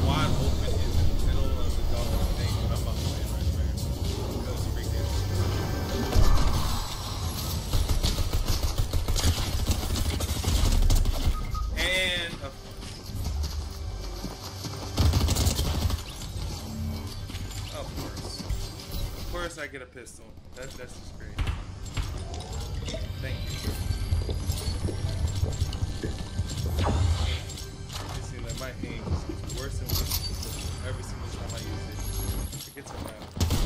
wide open in the middle of the dog thing when I'm about to land right there. Because freaking. And of course I get a pistol. That's just great. Thank you. You see, like my aim is worse and worse every single time I use it. It gets around.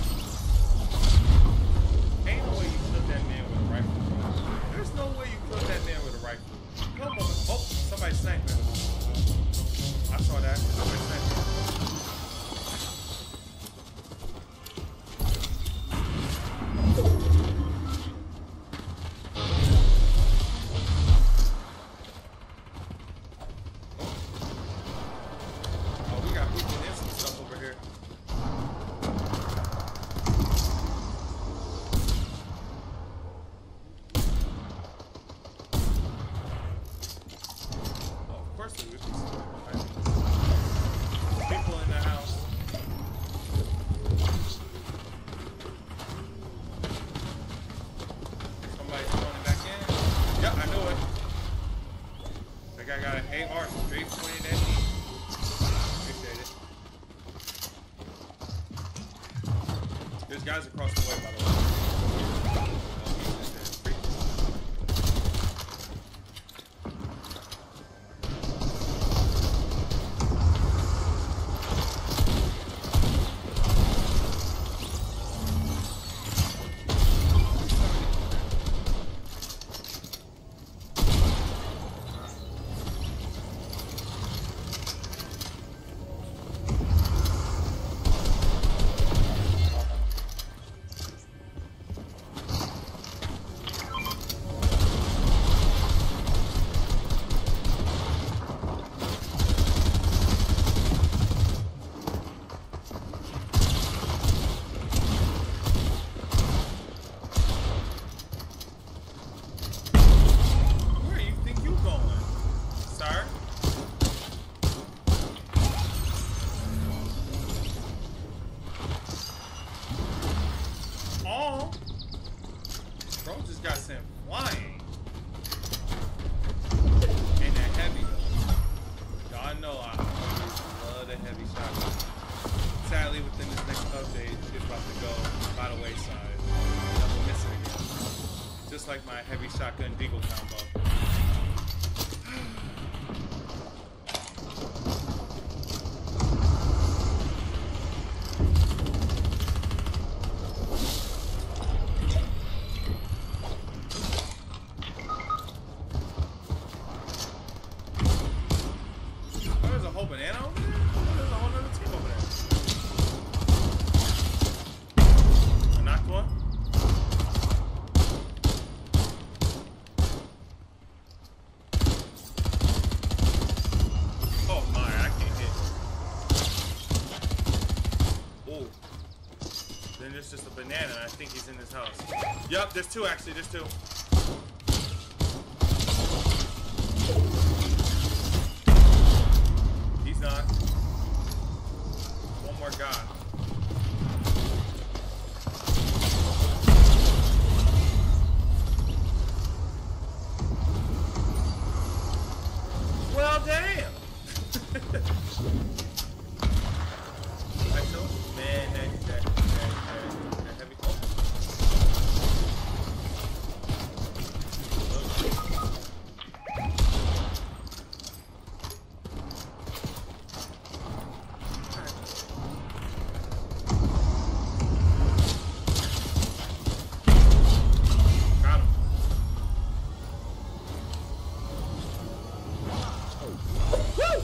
Ain't no way you killed that man with a rifle. There's no way you killed that man with a rifle. Come on. Oh, somebody sniped him. I saw that. Somebody sniped him. People in the house. Somebody's throwing back in. Yep, I knew it. That guy got an AR straight pointed at me. Appreciate it. There's guys across the way, by the way. Like my heavy shotgun deagle combo. Oh, there's a whole banana over there? Oh, there's a whole other team over there. I knocked one. There's just a banana, and I think he's in this house. Yep, there's two actually, there's two. He's not. One more guy. Well, damn. Man, that heavy. Oh. Got him. Woo!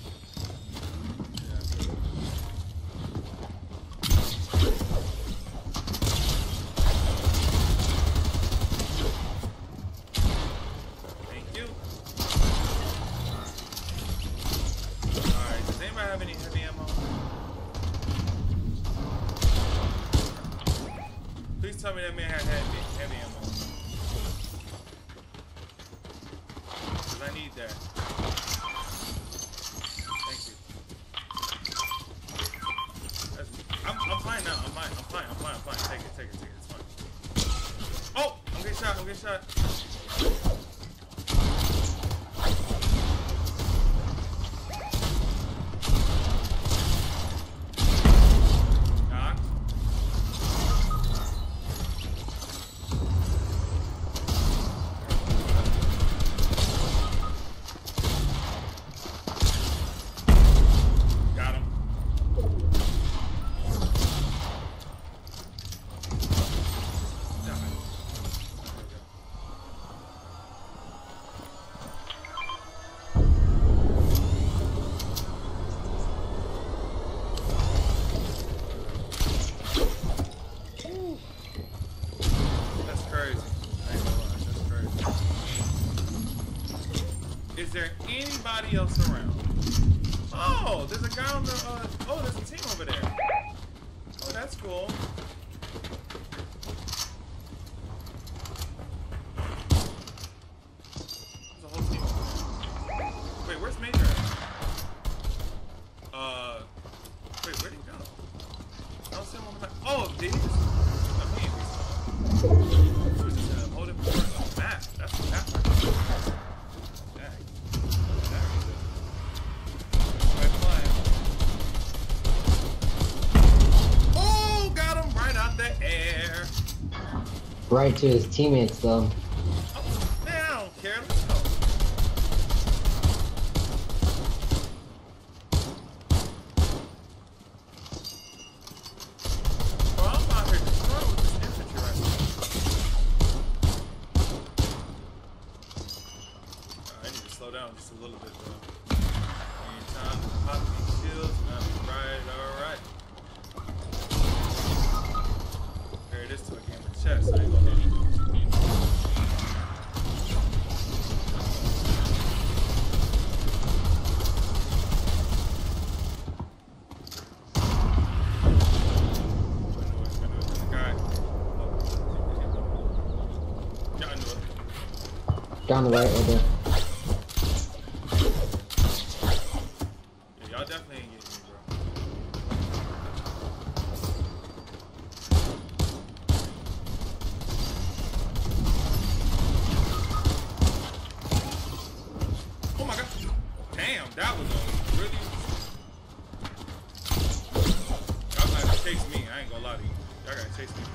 Have any heavy ammo? Please tell me that man had heavy ammo. Because I need that. Thank you. fine now. I'm fine. Take it. It's fine. Oh! I'm getting shot. Knocked. Got him. That's crazy. I ain't gonna lie, that's crazy. Is there anybody else around? Oh, there's a guy on the, oh, there's a team over there. Oh, that's cool. There's a whole team over there. Wait, where's Major at? Wait, where'd he go? I don't see him on the map. Oh, did he just, I mean, he was just in a whole different part of the map. That's what happened. Dang. Oh, got him right out the air. Right to his teammates, though. Oh, man, I don't care. Let's go. Well, I'm out here destroying with this infantry right now. I need to slow down just a little bit, though. Anytime to pop these shields, I'll be right, alright. There it is to a game of chess, I ain't gonna lie. Down the right, right there. Yeah, y'all definitely ain't getting me, bro. Oh my god. Damn, that was a really... Y'all gotta chase me, I ain't gonna lie to you. Y'all gotta chase me,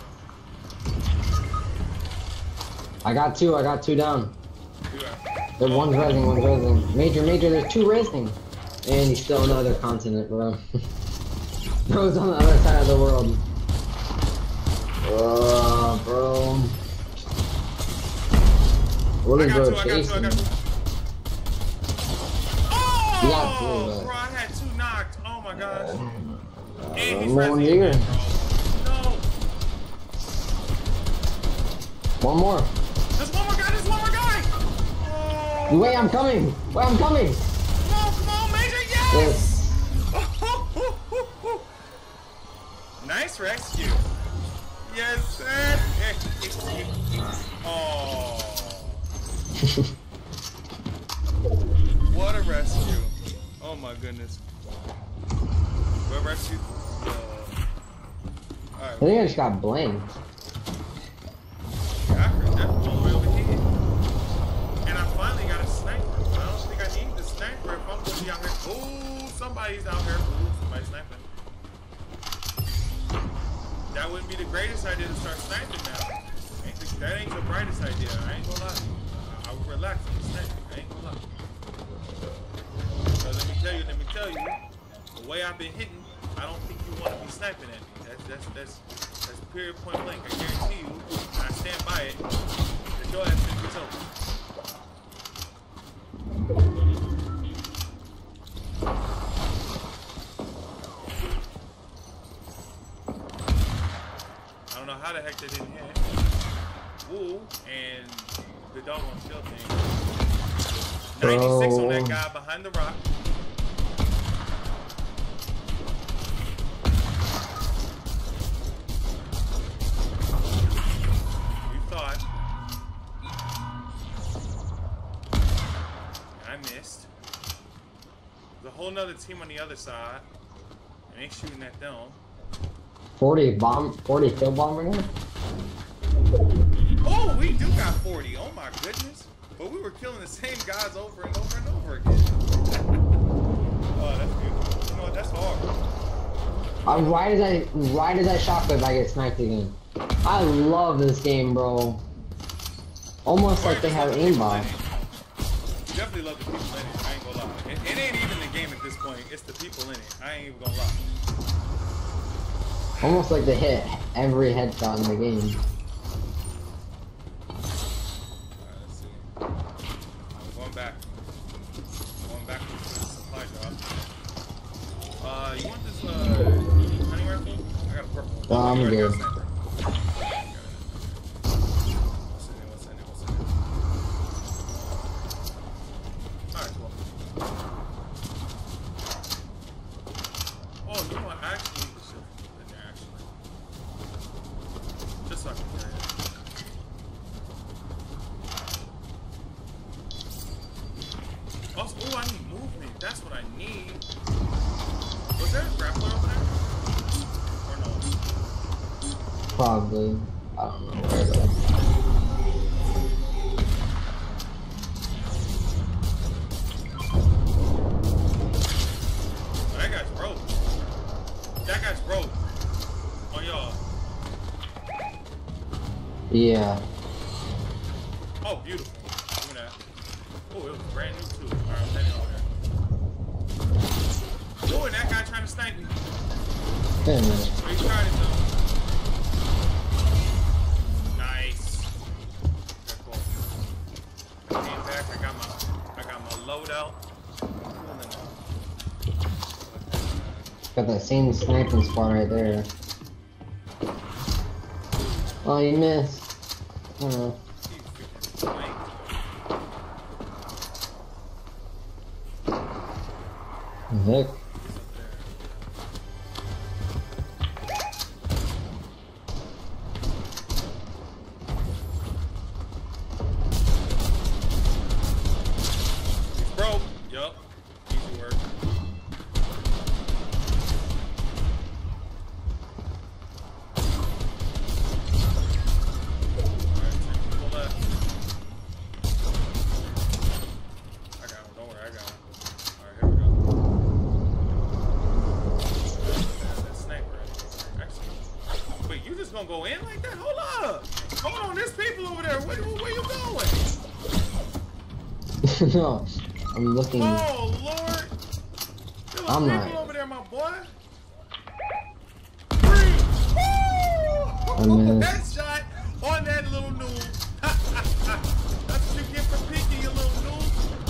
bro. I got two down. Yeah. There's one's resing. Major, there's two resing. And he's still on the other continent, bro. Bro's on the other side of the world. Bro. What is bro chasing? Oh, got two, bro, I had two knocked. Oh my gosh. And he's one resing here. again, bro. No. One more. There's one more guy. Oh. Wait, I'm coming. Come on, Major, yes! Nice rescue. Yes, sir. Oh. What a rescue. Oh my goodness. What rescue? Alright. I think I just got blanked. I heard that one way over here. And I finally got a sniper. I don't think I need the sniper if I'm gonna be out here. Oh, somebody's out here. Ooh, somebody's sniping. That wouldn't be the greatest idea to start sniping now. That ain't the brightest idea. I ain't gonna lie. I would relax on the sniping. I ain't gonna lie. So let me tell you, the way I've been hitting, I don't think you want to be sniping at me. That's period point blank. I guarantee you, and I stand by it, that your ass is over. I don't know how the heck they didn't hit. Ooh, and the doggone shield thing. 96 on that guy behind the rock. You thought. And I missed. There's a whole nother team on the other side. And they shooting at them. 40 kill bomber now? Oh, we do got 40. Oh my goodness. But we were killing the same guys over and over and over again. Oh, that's beautiful. You know what? That's hard. Why did that shotgun I get sniped again? I love this game, bro. Almost like they have aimbot. You definitely love the people in it. I ain't gonna lie. It ain't even the game at this point. It's the people in it. I ain't even gonna lie. Almost like they hit every headshot in the game. Alright, let's see. I'm going back. Going back to the supply drop. You want this hunting rifle? I got a purple one. I'm good. What's in it? Alright, cool. Oh, you know what? Actually, shit. In there, actually. Just so I can carry it. Also, oh, I need movement. That's what I need. Was there a grappler over there? Or no? Probably. I don't know where though. Oh, that guy's broke. That guy's broke. On y'all. Yeah. Oh, beautiful. Look at that. Oh, it was brand new too. Alright, I'm heading over there. Oh, and that guy trying to snipe me. Wait a minute. But he tried it though. Nice. Okay, cool. Came back. I got my loadout. Got that same sniping spot right there. Oh, you missed. I don't know. Heck. Bro, yup. Easy work. Alright, people left. I got him, don't worry, I got him. Alright, here we go. That sniper actually. Wait, you just gonna go in like that? Hold up! Hold on, there's people over there. Where you going? No, I'm looking. Oh Lord! There was I'm people not. over there, my boy. I missed. Headshot on that little noob. That's what you get for peeking, you little noob.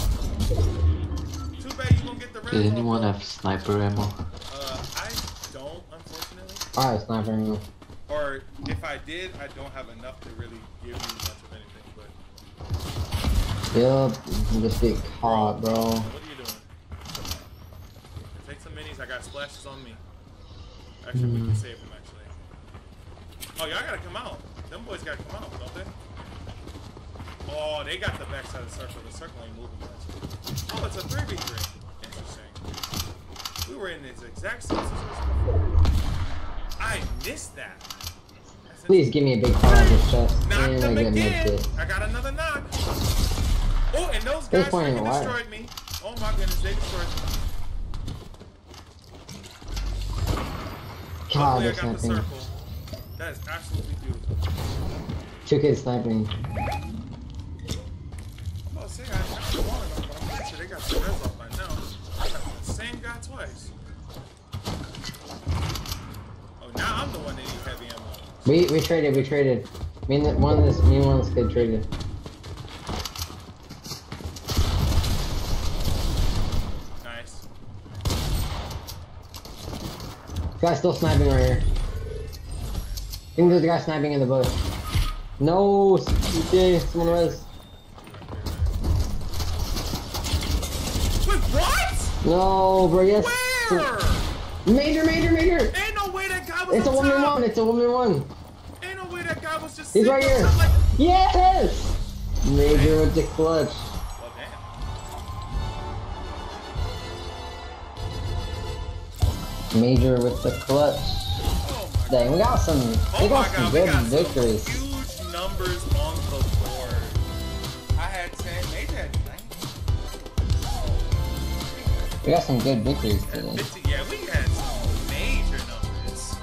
Too bad you gonna get the red. Did anyone have sniper ammo? I don't, unfortunately. Alright, sniper ammo. Or if I did, I don't have enough to really give you much of anything. But Yup, you just get caught, bro. what are you doing? Take some minis. I got splashes on me. Actually, we can save them. Actually. Oh, y'all gotta come out. Them boys gotta come out, don't they? Oh, they got the backside of the circle. The circle ain't moving much. Oh, it's a 3v3. Interesting. We were in this exact same situation before. I missed that. That's Please give me a big part of this chest. Knocked And them I get again. missed it. I got another knock. Oh, and those They're guys playing freaking live. destroyed me. Oh my goodness, they destroyed me. God, Hopefully I they're got the sniping. circle. That is absolutely beautiful. 2 kids sniping. I'm about to say I got the one of them, but I'm pretty sure they got the res off by now. I got the same guy twice. Oh, now I'm the one that needs heavy ammo. We traded. Me and one of this kid traded. Nice. Guy's still sniping right here. I think there's a guy sniping in the bush. No, CJ, someone res. Wait, what? No, bro, yes. Where? Major! Ain't no way that guy was It's a on top. 1v1, it's a 1v1. Ain't no way that guy was just He's sitting right on here. top like... Yes! Major with the clutch. Well, damn. Major with the clutch. Oh Dang, we got some Oh my some god, we good got victories. some huge numbers on the board. I had 10, Major had 90. We got some good victories today. 50, yeah, we had some major numbers.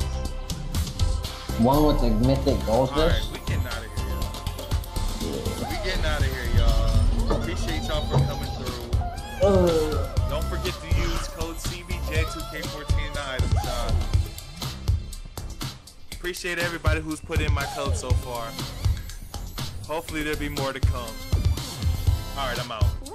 One with the mythic goldfish. Alright, we getting out of here, y'all. We getting out of here, y'all. Appreciate y'all for coming through. Don't forget to use code CBJ2K14 in the item shop. Appreciate everybody who's put in my code so far. Hopefully there'll be more to come. Alright, I'm out.